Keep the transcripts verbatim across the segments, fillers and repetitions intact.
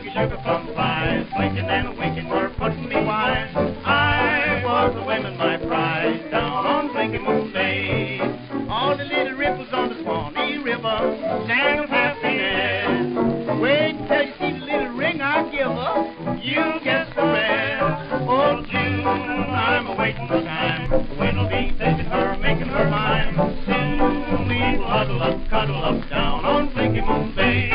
Blinky sugar plum pies, blinking and winking were putting me wise. I was a women my prize down on Blinky Moon Bay. All the little ripples on the Swanee River sang of happiness. Wait till you see the little ring I give her, you'll guess the rest. Oh, June, I'm awaiting the time when it'll be taking her, making her mine. Soon we will huddle up, cuddle up down on Blinky Moon Bay.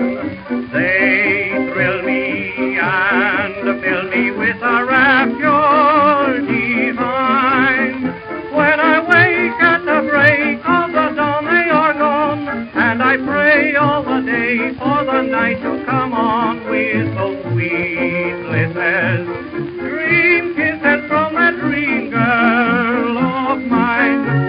They thrill me and fill me with a rapture divine. When I wake at the break of the dawn, they are gone, and I pray all the day for the night to come on with those sweet kisses, dream kisses from that dream girl of mine.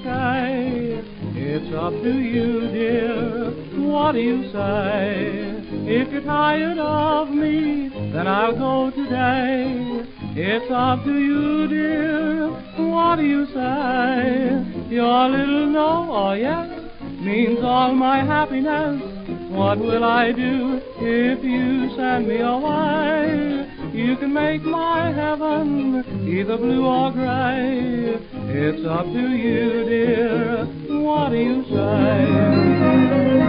sky. It's up to you, dear, what do you say? If you're tired of me, then I'll go today. It's up to you, dear, what do you say? Your little no or yes means all my happiness. What will I do if you send me away? You can make my heaven either blue or gray. It's up to you, dear, what do you say?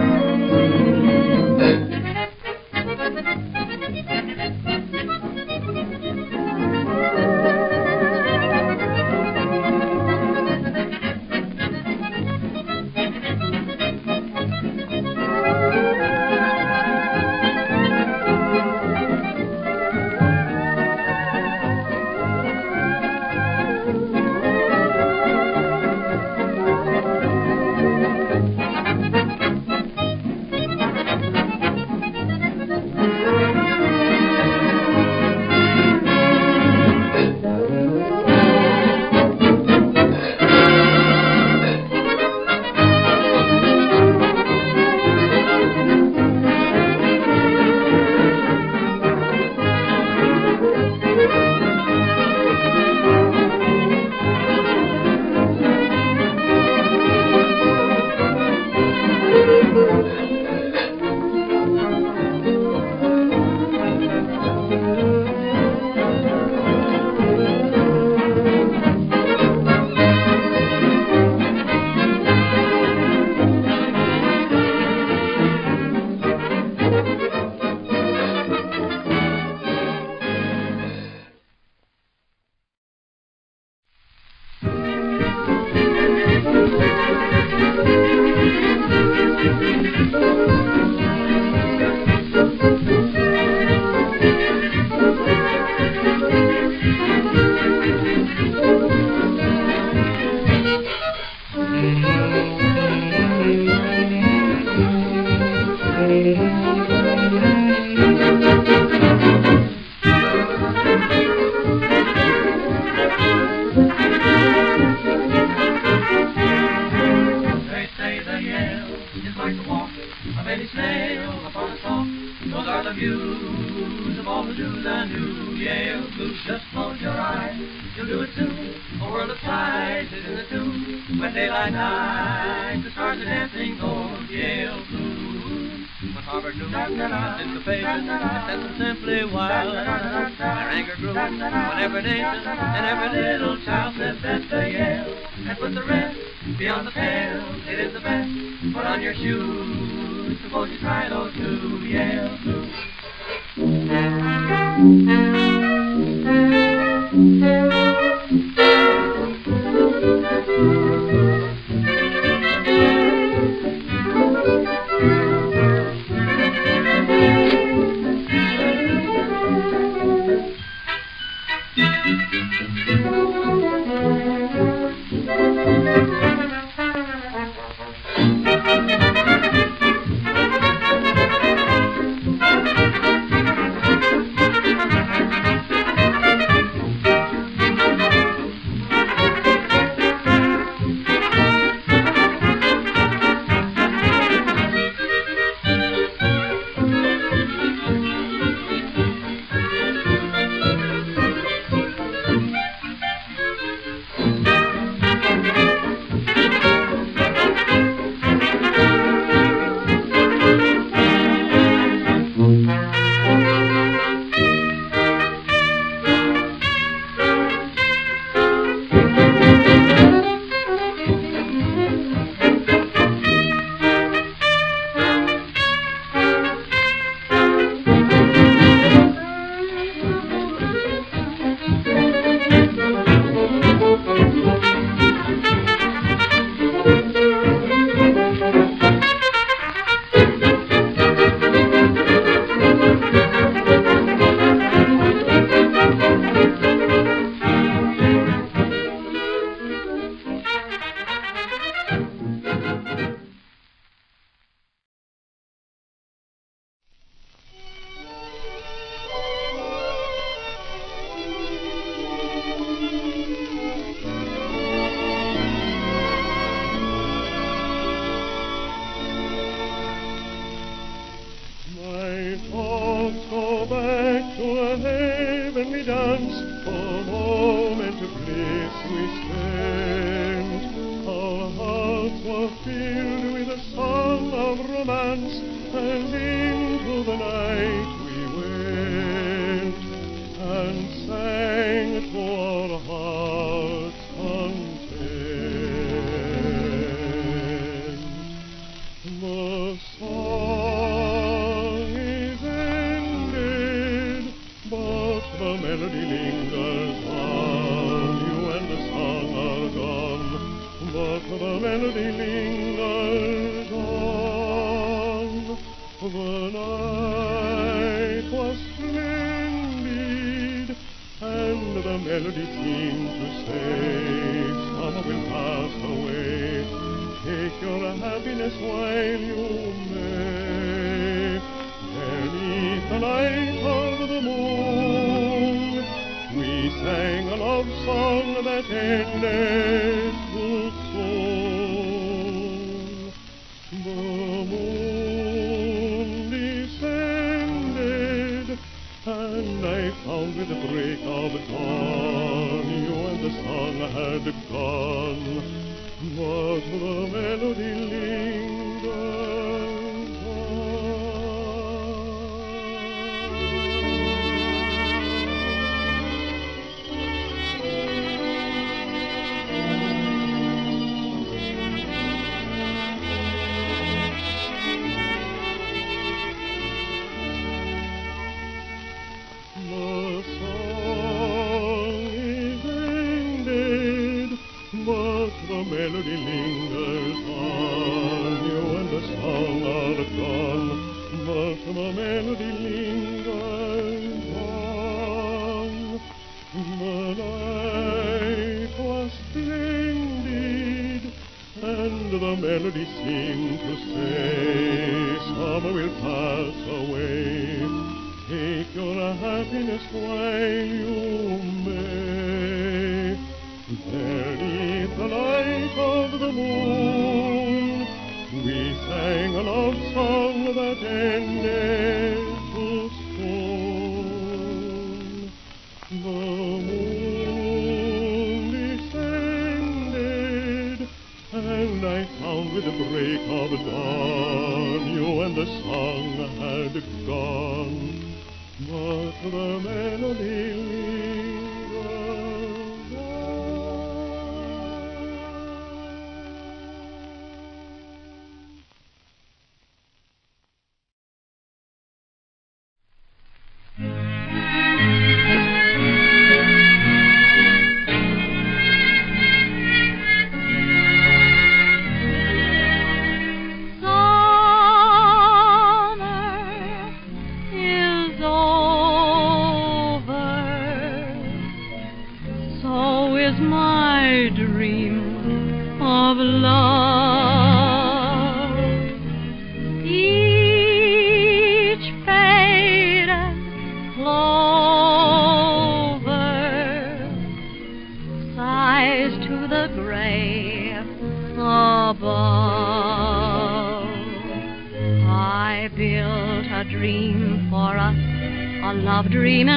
a moment of bliss we spent. Our hearts were filled with a song of romance, and into the night we went, and sang to our hearts' content. The song is ended, but the melody lingers on. You and the song are gone, but the melody lingers on. The night was splendid, and the melody seemed to say, summer will pass away. Take your happiness while you may. Beneath the light of the moon, we sang a love song that ended too soon. The moon descended, and I found with the break of dawn you and the song had gone, but the melody lingers The song is ended, but the melody lingers on. You and the song are gone, but the melody lingers on. The night was splendid, and the melody seemed to say, summer will pass away. Take your happiness while you may. Beneath the light of the moon, we sang a love song that ended too soon. The moon descended, and I found with the break of dawn you and the song had gone, but the melody lingers on. Love dream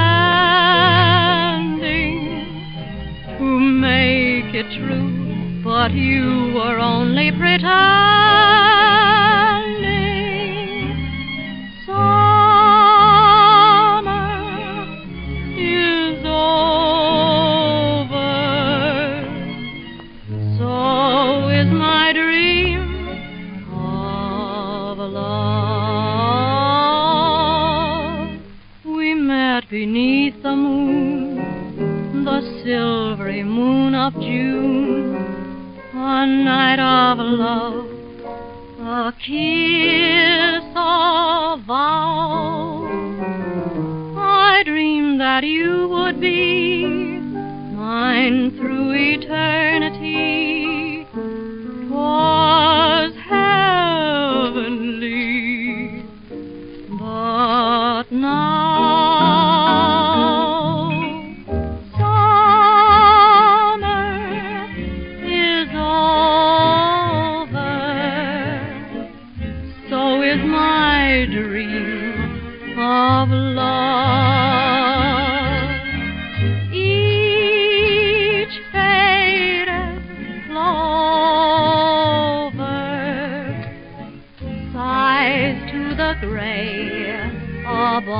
intending to make it true, but you were only pretending. Summer is over, so is my dream of love. Beneath the moon, the silvery moon of June, a night of love, a kiss of vow. I dreamed that you would be mine through eternity. 'Twas heavenly, but now of love. gray above.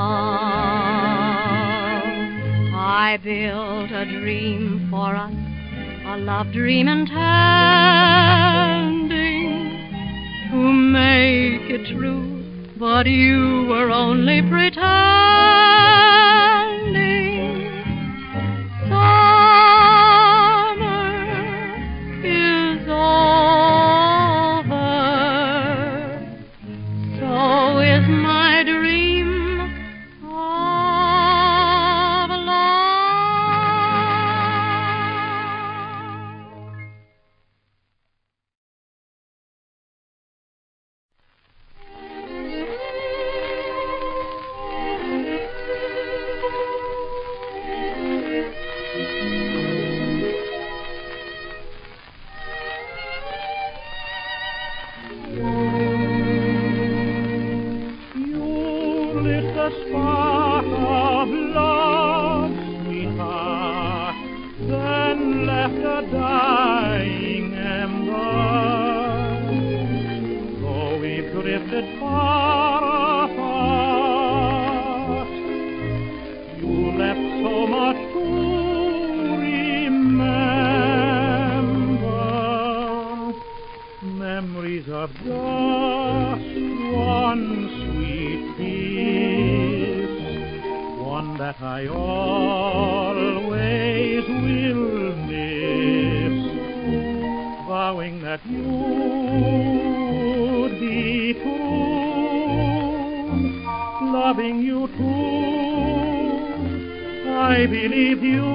I built a dream for us, a love dream intending to make it true, but you were only pretending. Summer is over, so is my dream of love. Spark of love, sweetheart, then left a dying ember. Though we've drifted far apart, you left so much to remember. Memories of just one sweet kiss, one that I always will miss, vowing that you'd be true, loving you too, I believed you.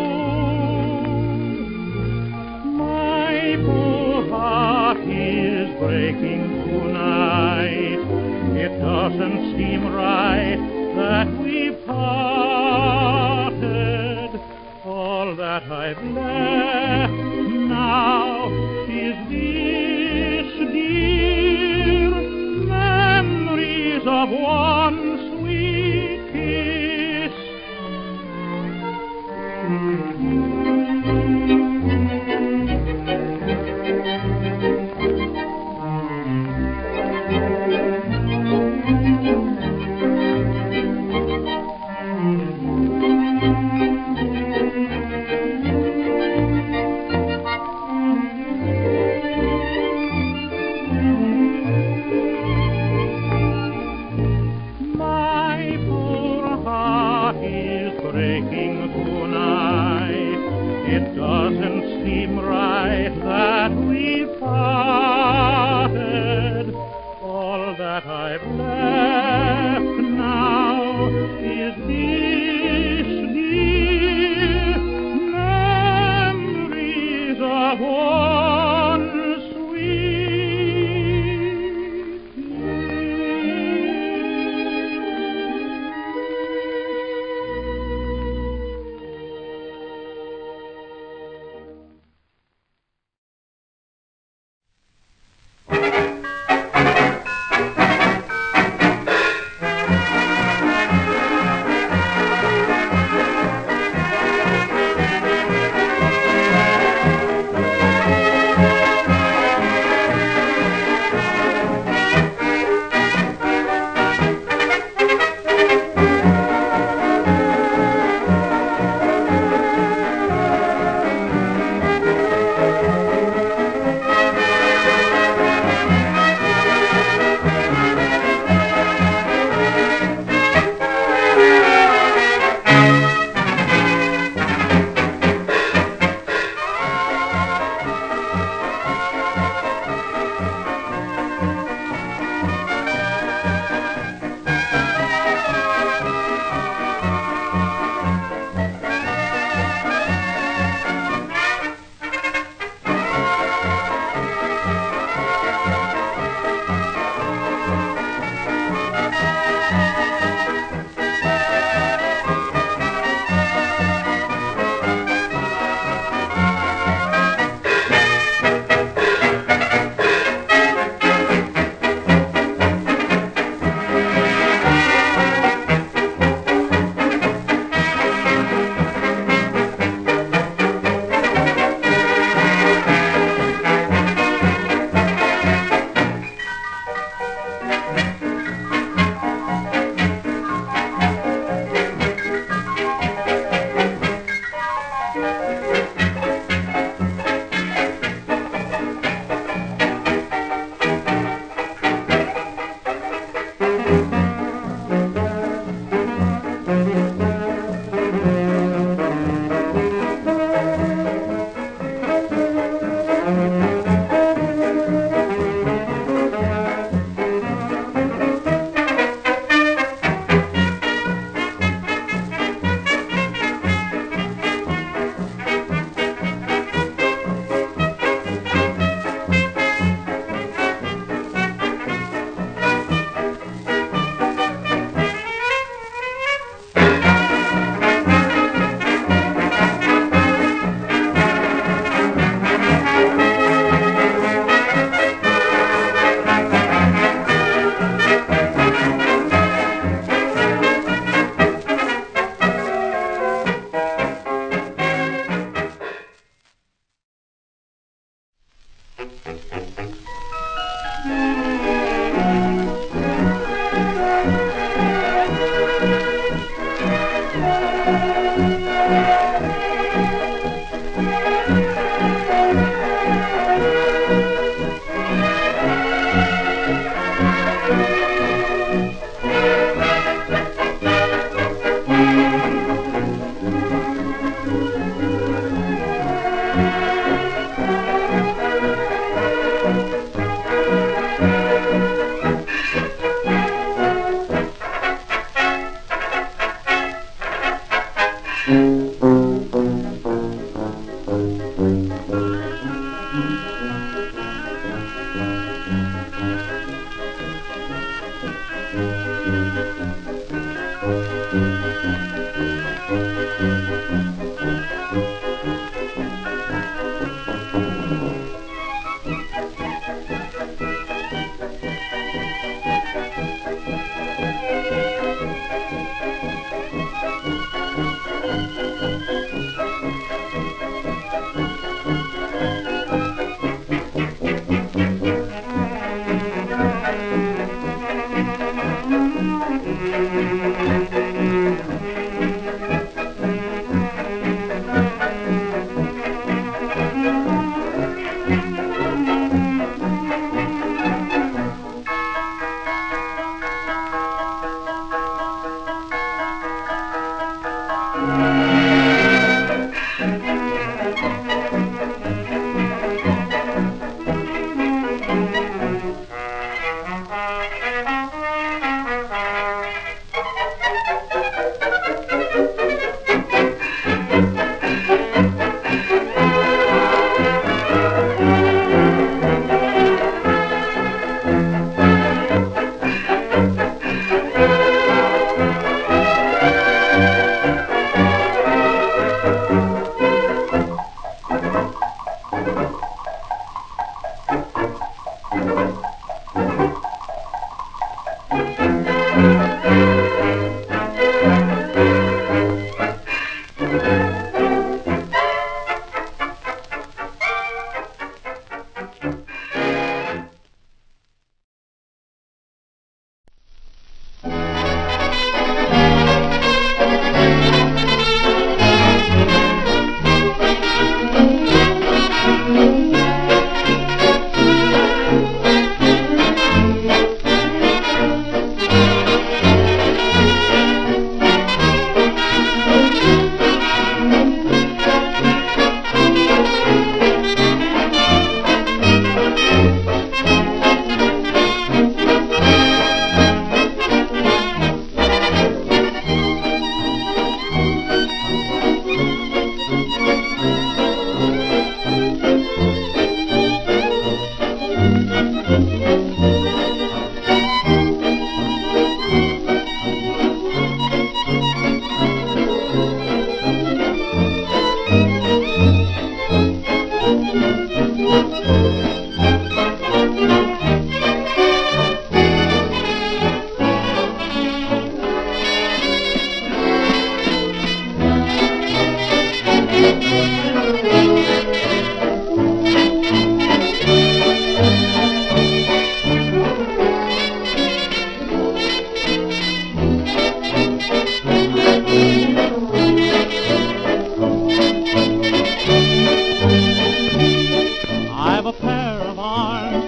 My poor heart is breaking tonight. It doesn't seem right that we've parted. All that I've left now is this dear memories of one sweet kiss.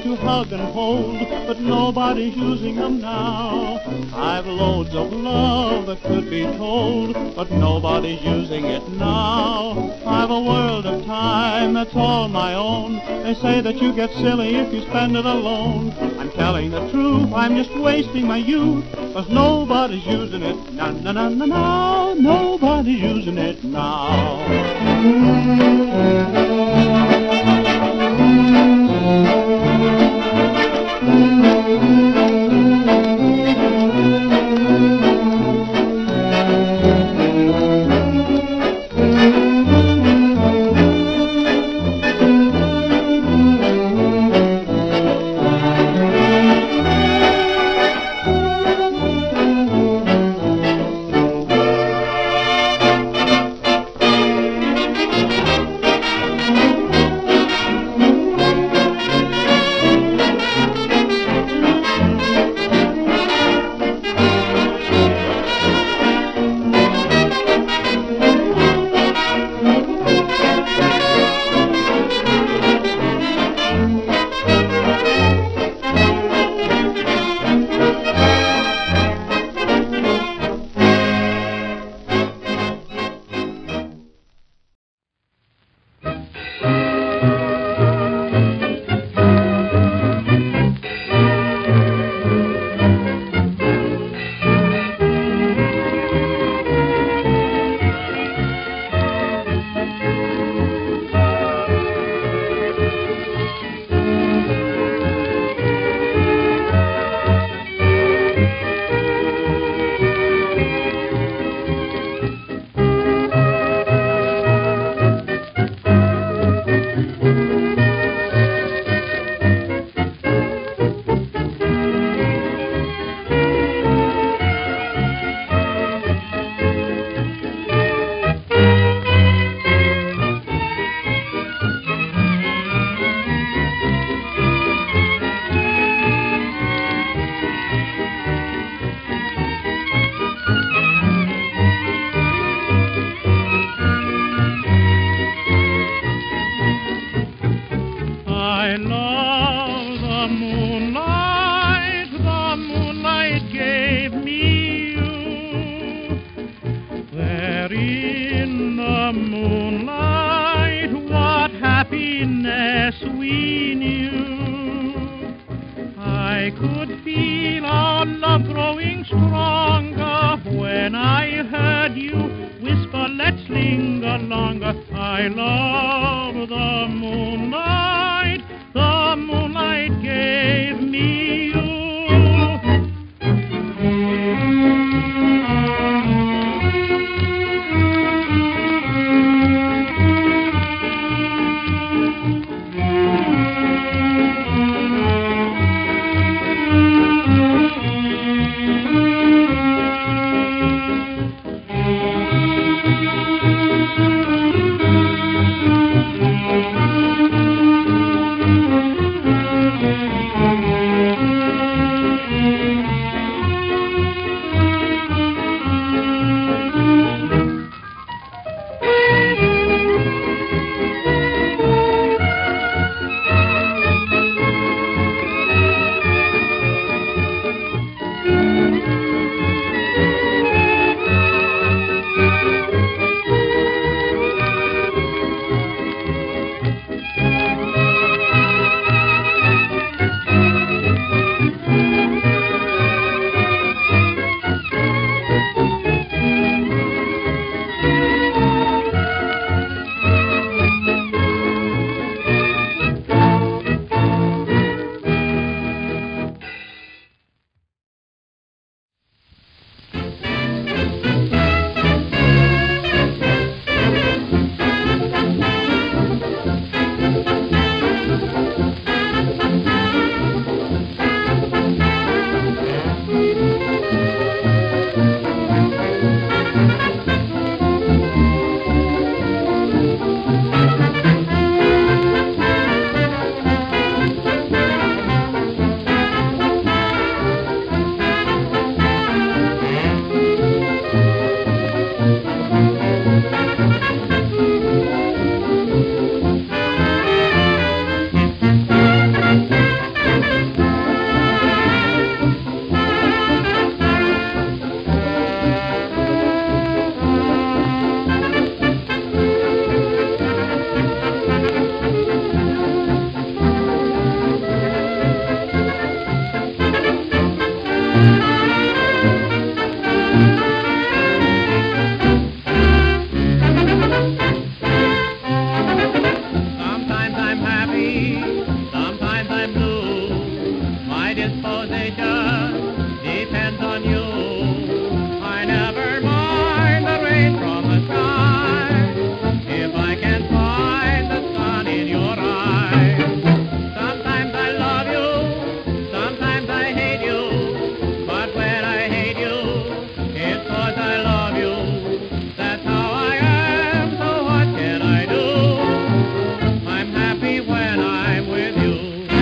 to hug and hold, but nobody's using them now. I've loads of love that could be told, but nobody's using it now. I've a world of time that's all my own. They say that you get silly if you spend it alone. I'm telling the truth, I'm just wasting my youth, 'cause nobody's using it now, now, now, now, now. Nobody's using it now. disposition depends on you. I never mind the rain from the sky if I can find the sun in your eyes. Sometimes I love you, sometimes I hate you, but when I hate you, it's 'cause I love you. That's how I am, so what can I do? I'm happy when I'm with you.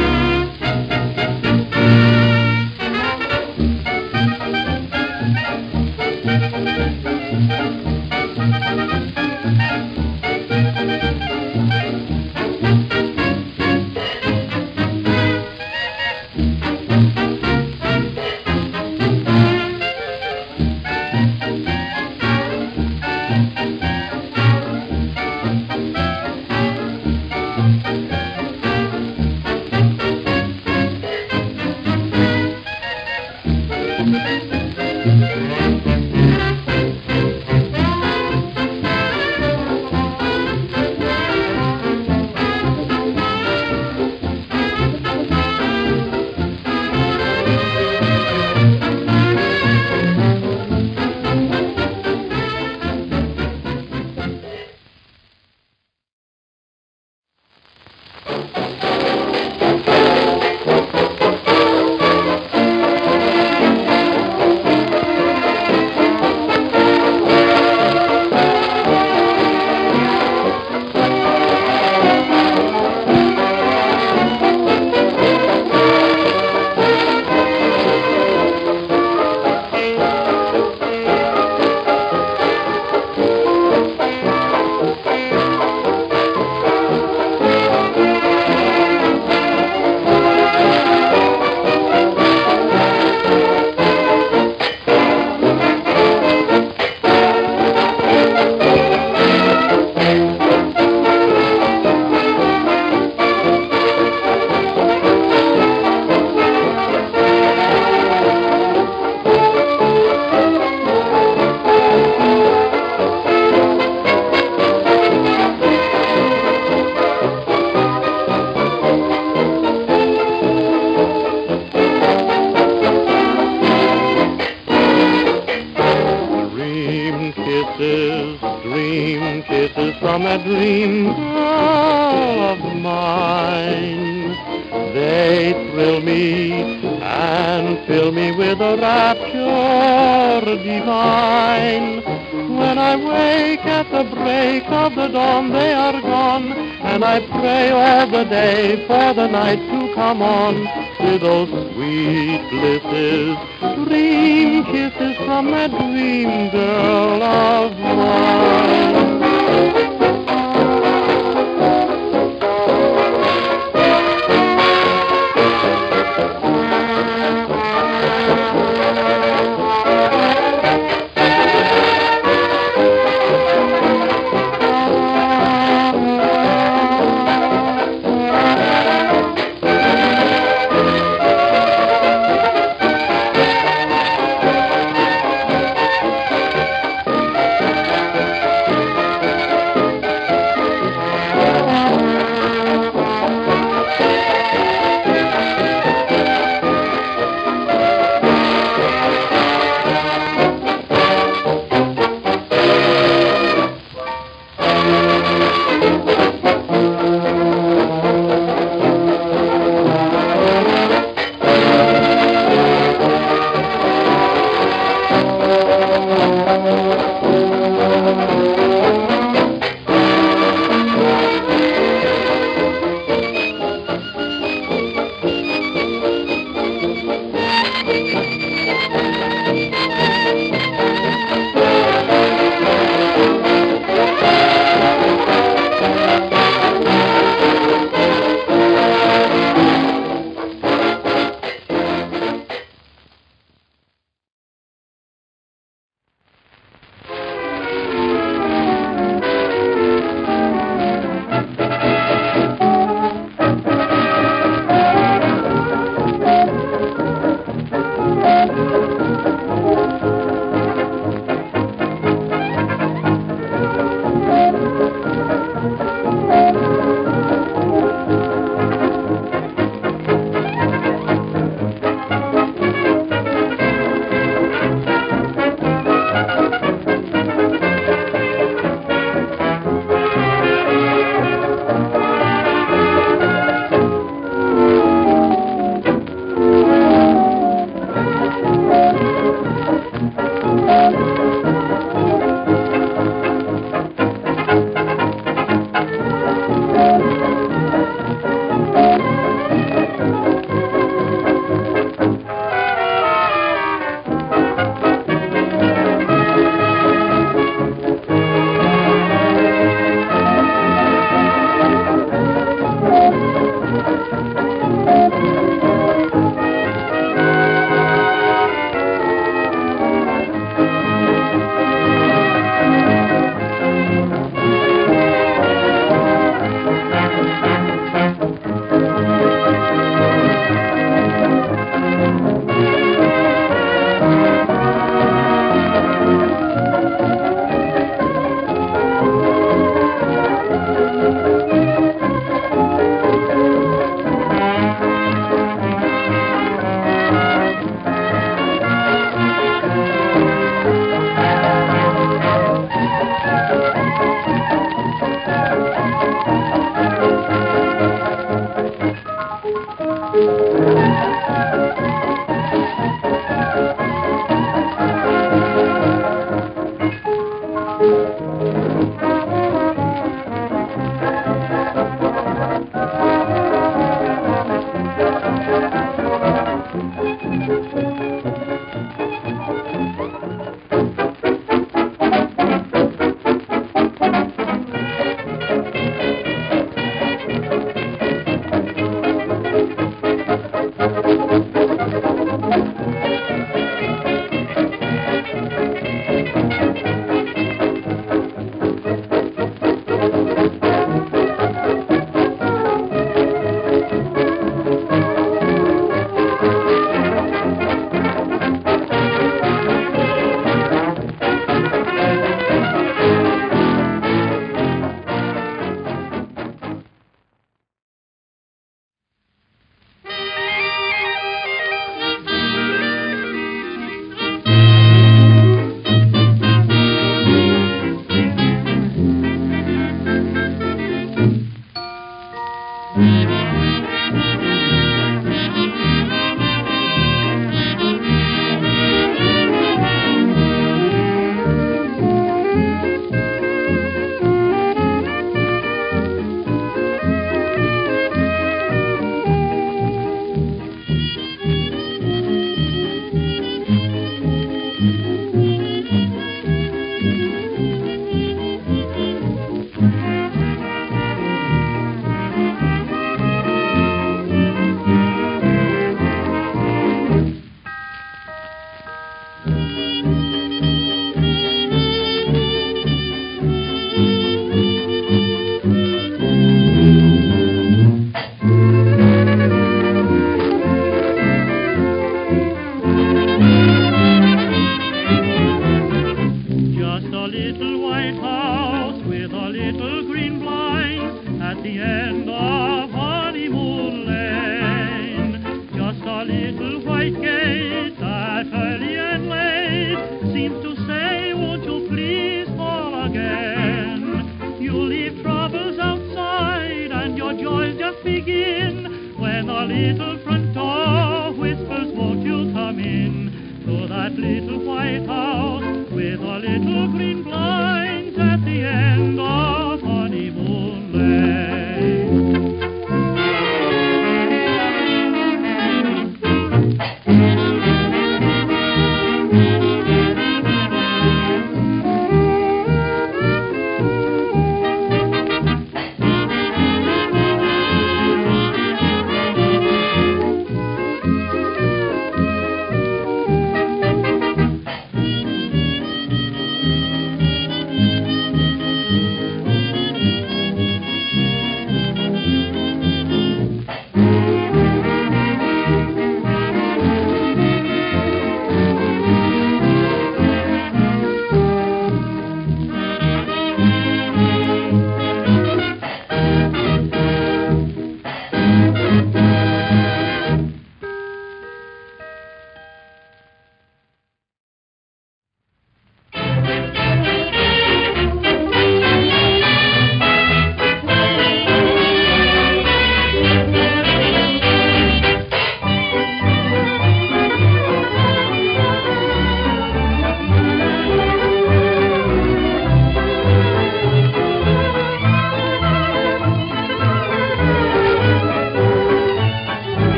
For the night to come on with those sweet blisses, dream kisses from that dream girl of mine.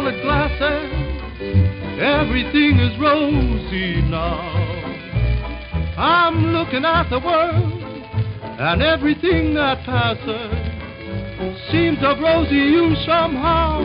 rose-colored glasses, everything is rosy now. I'm looking at the world, and everything that passes seems of rosy hue somehow.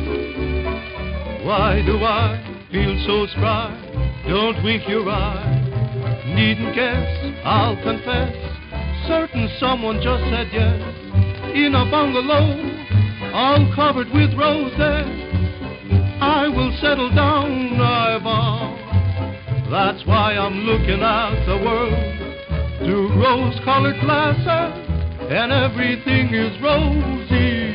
Why do I feel so spry? Don't wink your eye. Needn't guess, I'll confess. Certain someone just said yes. In a bungalow, all covered with roses, I will settle down, I vow. That's why I'm looking at the world through rose-colored glasses, and everything is rosy